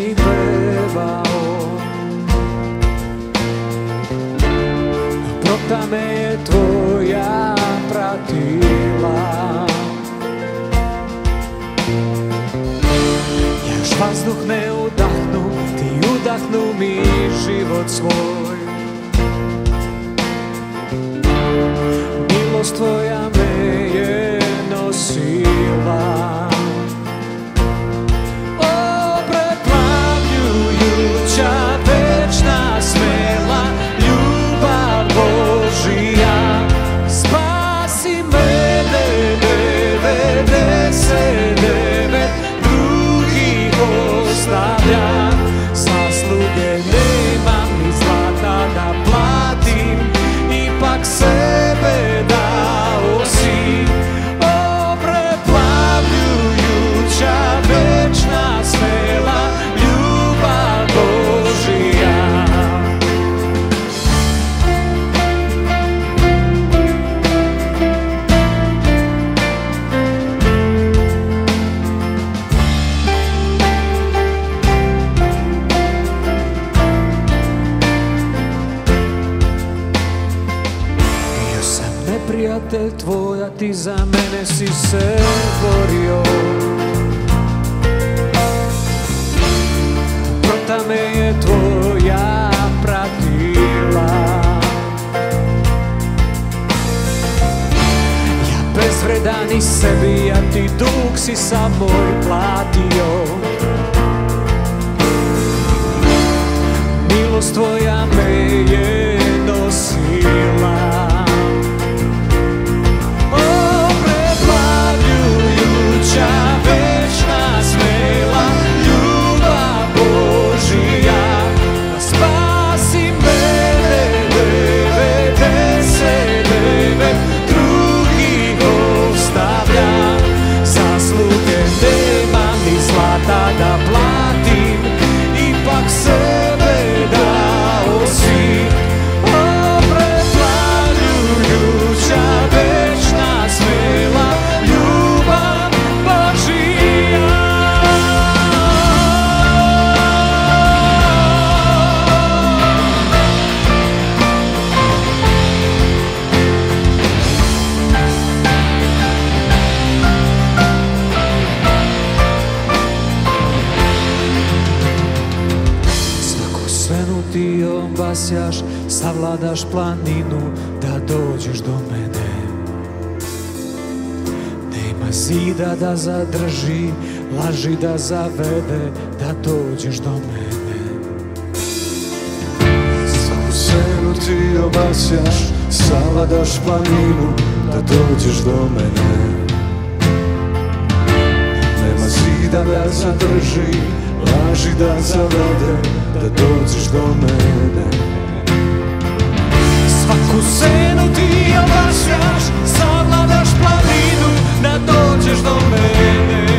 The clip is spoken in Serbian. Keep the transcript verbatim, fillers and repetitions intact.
i pevao. Naprota me je tvoja pratila, ja još vazduh ne udahnu, ti udahnu mi život svoj. Milost tvoja me je nosila, o preplavljujuća, večna, smela ljubav Božija. Spasi mene, devedeset devet drugih ostavljam, zasluge nemam ni zlata da platim, ipak sebe dao si. O preplavljujuća, večna, smela ljubav Božija. Prijatelj tvoja, ti za mene si se borio. Prota me je tvoja pratila, ja bezvredan i sebi, a ti dug si sav moj platio. Milost tvoja me je nosila, večna, smela ljubav Božija. Spasi mene, devedeset devet drugih ostavljam, zasluge nemam ni zlata da platim, ipak sebe dao si. O preplavljujuća, večna, smela ljubav Božija. Svaku senu ti obasjaš, savladaš planinu da dođeš do mene. Nema zida da zadrži, laži da zavede, da dođeš do mene. Svaku senu ti obasjaš, savladaš planinu da dođeš do mene. Nema zida da zadrži, laži da zavede, da dođeš do mene. Svaku senu ti obasjaš, savladaš planinu da dođeš do mene.